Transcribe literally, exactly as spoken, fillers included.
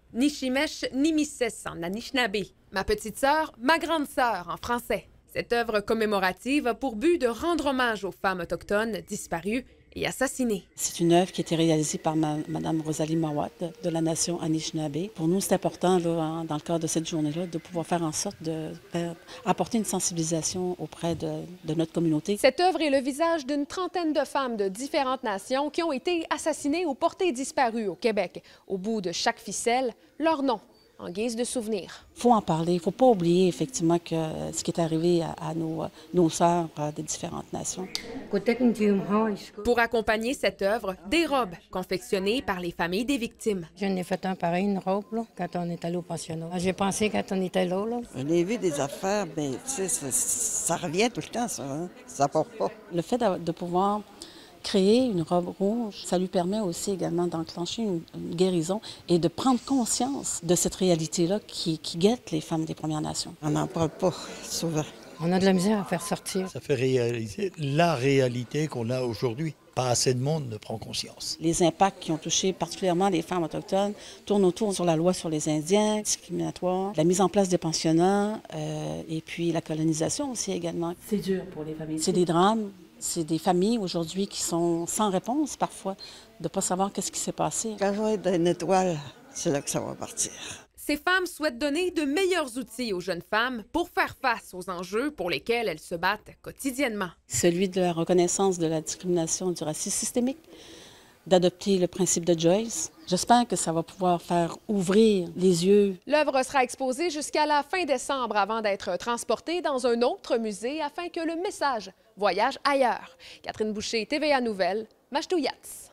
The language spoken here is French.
Nishimesh Nimises en Anishinaabe. Ma petite sœur, ma grande sœur en français. Cette œuvre commémorative a pour but de rendre hommage aux femmes autochtones disparues et assassinées. C'est une œuvre qui a été réalisée par ma, Mme Rosalie Mawat de, de la nation Anishinaabe. Pour nous, c'est important, là, dans le cadre de cette journée-là, de pouvoir faire en sorte de faire, apporter une sensibilisation auprès de, de notre communauté. Cette œuvre est le visage d'une trentaine de femmes de différentes nations qui ont été assassinées ou portées disparues au Québec. Au bout de chaque ficelle, leur nom en guise de souvenir. Il faut en parler. Il ne faut pas oublier effectivement que ce qui est arrivé à, à nos, nos sœurs des différentes nations. Pour accompagner cette œuvre, des robes confectionnées par les familles des victimes. Je n'ai fait un pareil, une robe, là, quand on est allé au pensionnat. J'ai pensé quand on était là. là. On a vu des affaires, mais tu sais, ça, ça revient tout le temps, ça. Hein? Ça part pas. Le fait de, de pouvoir créer une robe rouge, ça lui permet aussi également d'enclencher une, une guérison et de prendre conscience de cette réalité-là qui, qui guette les femmes des Premières Nations. On n'en parle pas souvent. On a de la misère à faire sortir. Ça fait réaliser la réalité qu'on a aujourd'hui. Pas assez de monde ne prend conscience. Les impacts qui ont touché particulièrement les femmes autochtones tournent autour sur la loi sur les Indiens, discriminatoire, la mise en place des pensionnats euh, et puis la colonisation aussi également. C'est dur pour les familles. C'est des drames. C'est des familles aujourd'hui qui sont sans réponse parfois, de ne pas savoir qu'est-ce qui s'est passé. Quand je vais être une étoile, c'est là que ça va partir. Ces femmes souhaitent donner de meilleurs outils aux jeunes femmes pour faire face aux enjeux pour lesquels elles se battent quotidiennement. Celui de la reconnaissance de la discrimination, du racisme systémique, d'adopter le principe de Joyce. J'espère que ça va pouvoir faire ouvrir les yeux. L'œuvre sera exposée jusqu'à la fin décembre avant d'être transportée dans un autre musée afin que le message voyage ailleurs. Catherine Boucher, T V A Nouvelles, Mashtouiats.